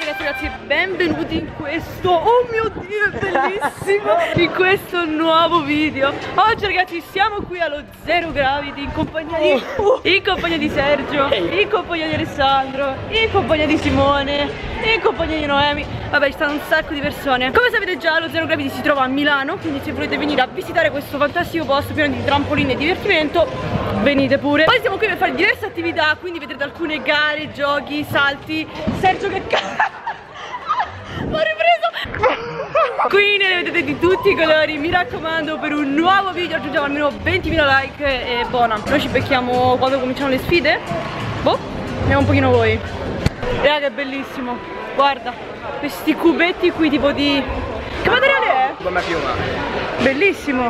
Ragazzi, benvenuti in questo, oh mio Dio, è bellissimo, in questo nuovo video. Oggi ragazzi siamo qui allo Zero Gravity in compagnia di Sergio, in compagnia di Alessandro, in compagnia di Simone, in compagnia di Noemi. Vabbè, ci stanno un sacco di persone. Come sapete già, lo Zero Gravity si trova a Milano, quindi se volete venire a visitare questo fantastico posto pieno di trampoline e divertimento, venite pure. Poi siamo qui per fare diverse attività, quindi vedrete alcune gare, giochi, salti. Sergio che cazzo, ho ripreso. Qui ne vedete di tutti i colori. Mi raccomando, per un nuovo video raggiungiamo almeno 20.000 like e buona. Noi ci becchiamo quando cominciano le sfide. Boh, vediamo un pochino voi. Raga, che bellissimo. Guarda, questi cubetti qui tipo di... Che materiale è? Gomma piuma. Bellissimo.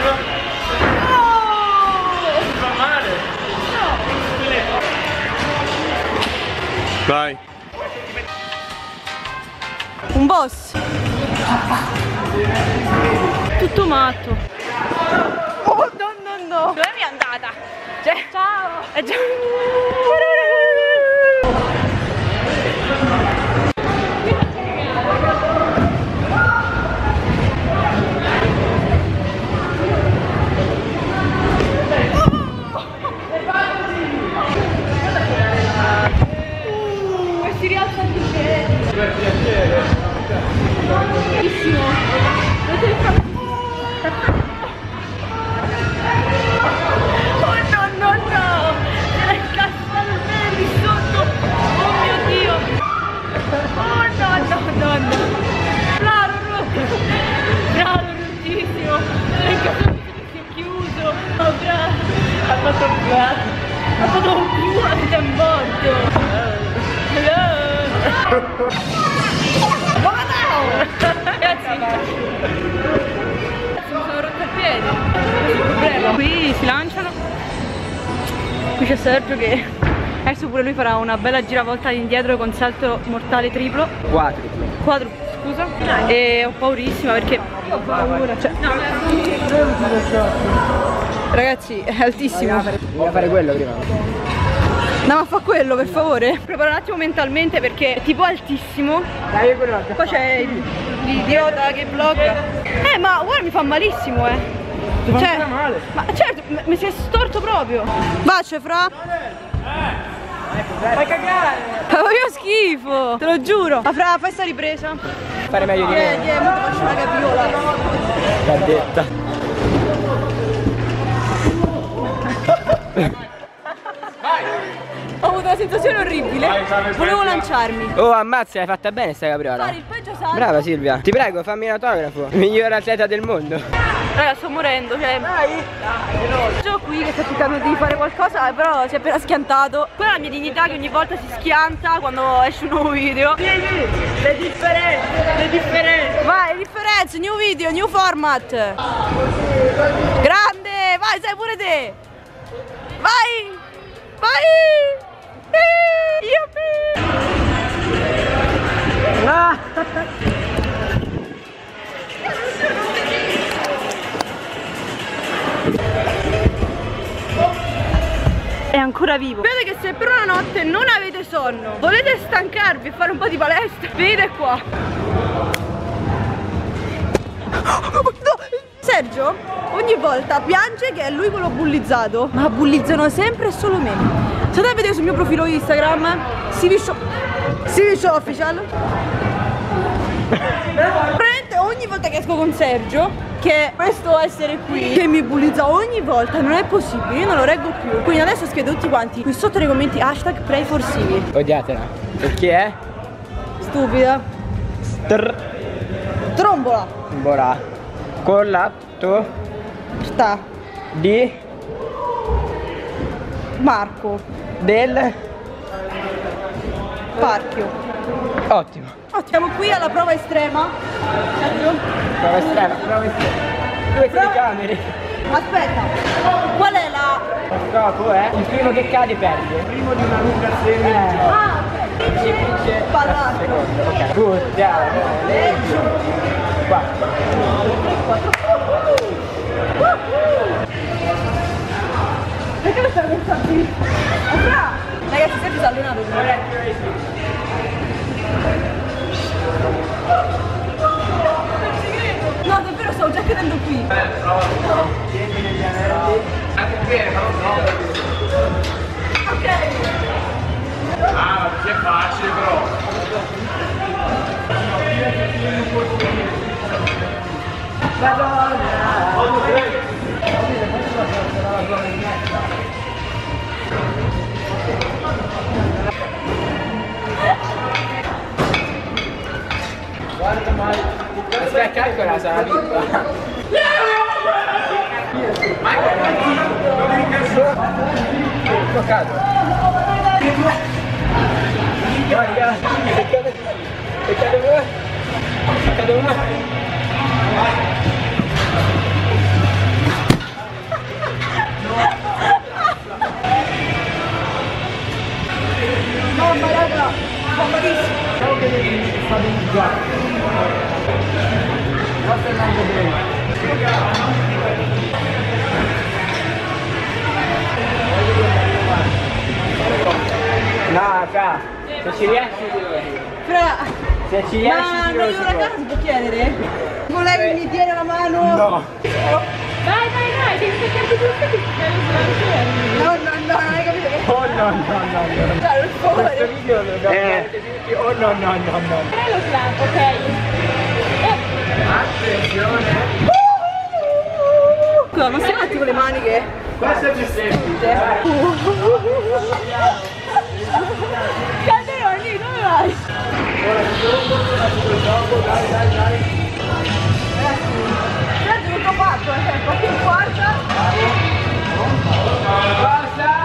Vai. Un boss. Tutto matto. Oh no. Dove mi è andata? Cioè, ciao. Già... si rialza il piede. Bellissimo. Oh no. C'era il castello lì sotto. Oh mio Dio. Oh no. Bravo bruttissimo. Il castello si è chiuso. Oh bravo. Ha fatto un più. Ha fatto un più ed è morto. Ragazzi, mi sono rotto il piede. Qui si lanciano. Qui c'è Sergio che adesso pure lui farà una bella giravolta indietro con salto mortale triplo. Quadruplo, scusa. E ho paurissima perché io ho paura. Cioè, no, ragazzi, è altissimo. Voglio fare quello prima. No, ma fa quello per favore. Prepara un attimo mentalmente perché è tipo altissimo. Dai, quello. Poi c'è l'idiota che blocca. Ma guarda, mi fa malissimo, Ti fa male. Ma certo, mi si è storto proprio. Bacio, fra. Fai cagare. Ma io schifo, te lo giuro. Ma fra, fai sta ripresa. Fare meglio di me. Mo ti faccio una capiola. L'ha detta. Ho avuto una sensazione orribile. Volevo lanciarmi. Oh, ammazza, hai fatta bene sta capriola. Fare il peggio salto. Brava Silvia. Ti prego, fammi un autografo. Miglior atleta del mondo. Raga, sto morendo, cioè. Dai. Io qui che sto cercando di fare qualcosa, però si è appena schiantato. Quella è la mia dignità che ogni volta si schianta quando esce un nuovo video. Le differenze. Vai, le differenze, new video, new format. Grande, vai, sai pure te. Vai. È ancora vivo. Vedete che se per una notte non avete sonno, volete stancarvi e fare un po' di palestra, venite qua. Sergio ogni volta piange che è lui quello bullizzato, ma bullizzano sempre e solo me. Se andate a vedere sul mio profilo Instagram, Sivishow Official, praticamente ogni volta che esco con Sergio, che questo essere qui che mi bullizza ogni volta, non è possibile, io non lo reggo più. Quindi adesso scrivete tutti quanti qui sotto nei commenti #PrayForSivi. Odiatela. E chi è? Stupida. Trombola. Bora. Collato Sta. di Marco. del Parchio. ottimo. Siamo qui alla prova estrema. Sergio? Prova estrema. Due telecamere. Aspetta, qual è la... Lo scopo è il primo che cade perde. Il primo di una lunga serie. Ah, ok. Vince Ballato. Ok. Buttiamo le giù. 4. Perché lo stai pensando qui? Ragazzi, Sergio si è allenato. Guarda mai. Aspetta, calcola, sarà piccola. Toccato. Guarda, Cade uno. Mamma raga, fa malissimo. Ciao che devi stabilizzare. Non sta andando bene. No, fra, se ci riesci Fra, se ci riesci ma non io ragazzi si può chiedere? Volevi mi tiene la mano? No. Dai, devi staccare tu. No, non hai capito che... Oh no. Cioè, per favore. Questo video lo dobbiamo fare tutti. Oh no. È lo slap, ok? Attenzione. Scusa, ma sei fatti con le maniche? Questo è più semplice. Calderoni, dove vai? Dai. Guarda tutto fatto, un po' più forza. Basta.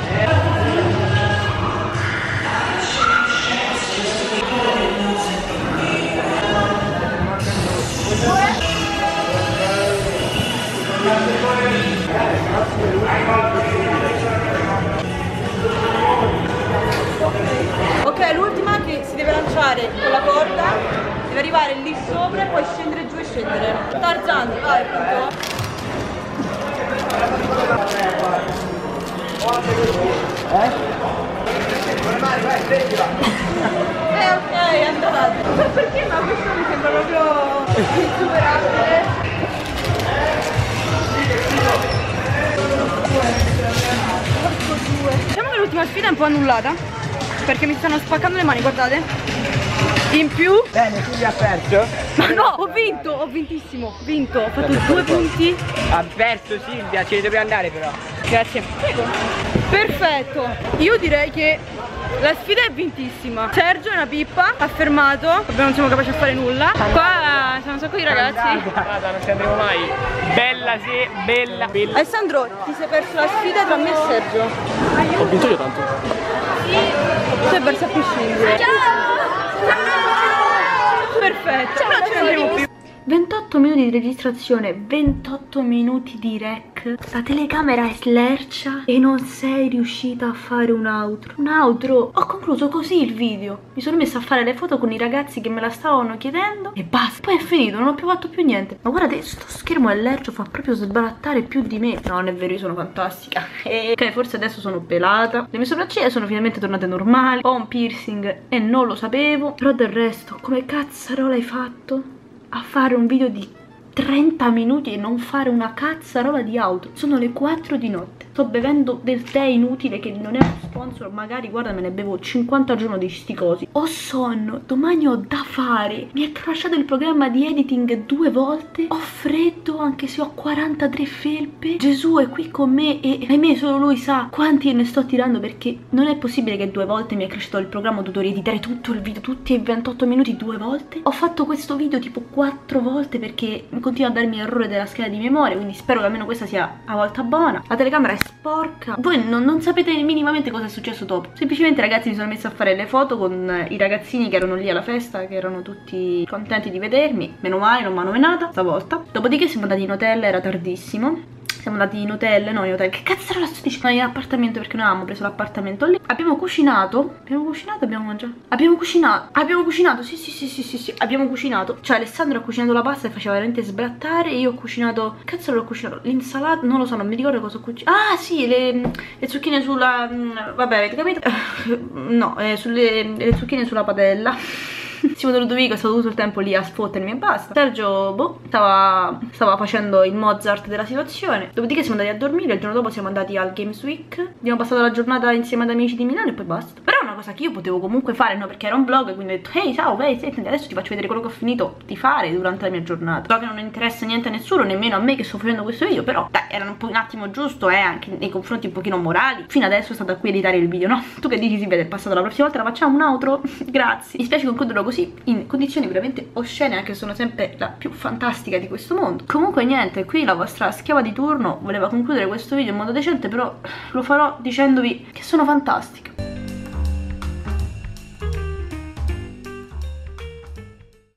Ok, l'ultima che si deve lanciare con la corda, deve arrivare lì sopra e poi scendere giù e scendere. Tarzan, vai, appunto. Ok, è andata. Perché ma questo mi sembra proprio insuperabile. Diciamo che l'ultima sfida è un po' annullata perché mi stanno spaccando le mani, guardate. In più. Bene, tu hai perso? Ma no, ho vinto, ho vintissimo, ho vinto, ho fatto 2 punti. Ha perso Silvia, ce ne dobbiamo andare però. Grazie. Prego. Perfetto. Io direi che la sfida è vintissima. Sergio è una pippa, ha fermato, vabbè non siamo capaci a fare nulla. Qua sono un sacco di ragazzi. Guarda, non ci andremo mai. Bella sì, bella. Alessandro, ti sei perso la sfida tra me e Sergio. Ho vinto io tanto. Tu hai perso a prescindere. Ciao! Perfetto, non ce ne andremo più. 28 minuti di registrazione, 28 minuti di rec. La telecamera è slercia e non sei riuscita a fare un outro. Un outro. Ho concluso così il video. Mi sono messa a fare le foto con i ragazzi che me la stavano chiedendo e basta. Poi è finito, non ho più fatto più niente. Ma guardate, sto schermo è lercio, fa proprio sbarattare più di me. No, non è vero, io sono fantastica. Ok, forse adesso sono pelata. Le mie sopracciglia sono finalmente tornate normali. Ho un piercing e non lo sapevo. Però del resto, come cazzarola hai fatto a fare un video di 30 minuti e non fare una cazzarola di outro? Sono le 4 di notte. Sto bevendo del tè inutile che non è uno sponsor, magari guarda me ne bevo 50 al giorno di sti cosi. Ho sonno, domani ho da fare. Mi è crashato il programma di editing 2 volte. Ho freddo anche se ho 43 felpe. Gesù è qui con me e ahimè solo lui sa quanti ne sto tirando, perché non è possibile che 2 volte mi è crashato il programma. Ho dovuto rieditare tutto il video, tutti i 28 minuti 2 volte. Ho fatto questo video tipo 4 volte perché continua a darmi errore della scheda di memoria, quindi spero che almeno questa sia a volta buona. La telecamera è sporca. Voi non sapete minimamente cosa è successo dopo. Semplicemente ragazzi mi sono messa a fare le foto con i ragazzini che erano lì alla festa, che erano tutti contenti di vedermi. Meno male, non mi hanno menata stavolta. Dopodiché siamo andati in hotel, era tardissimo. Siamo andati in hotel, no in hotel, che cazzo era la sto dicendo? In appartamento, perché noi avevamo preso l'appartamento lì. Abbiamo cucinato, abbiamo mangiato. Abbiamo cucinato, sì, abbiamo cucinato. Cioè Alessandro ha cucinato la pasta e faceva veramente sbrattare. Io ho cucinato, cazzo l'ho cucinato? L'insalata, non lo so, non mi ricordo cosa ho cucinato. Ah sì, le zucchine sulla, vabbè avete capito? No, le zucchine sulla padella. Simone Ludovico è stato tutto il tempo lì a sfottermi e basta. Sergio, boh, stava facendo il Mozart della situazione. Dopodiché siamo andati a dormire. Il giorno dopo siamo andati al Games Week. Abbiamo passato la giornata insieme ad amici di Milano e poi basta. Però una cosa cosa che io potevo comunque fare, no, perché era un vlog, quindi ho detto ehi ciao, senti, adesso ti faccio vedere quello che ho finito di fare durante la mia giornata. So che non interessa niente a nessuno, nemmeno a me che sto facendo questo video, però dai, era un attimo giusto, anche nei confronti un pochino morali. Fino adesso è stata qui a editare il video, no? Tu che dici? Si vede, è passato, la prossima volta la facciamo un outro? Grazie. Mi spiace concluderlo così, in condizioni veramente oscene, anche se sono sempre la più fantastica di questo mondo. Comunque niente, qui la vostra schiava di turno voleva concludere questo video in modo decente, però lo farò dicendovi che sono fantastica.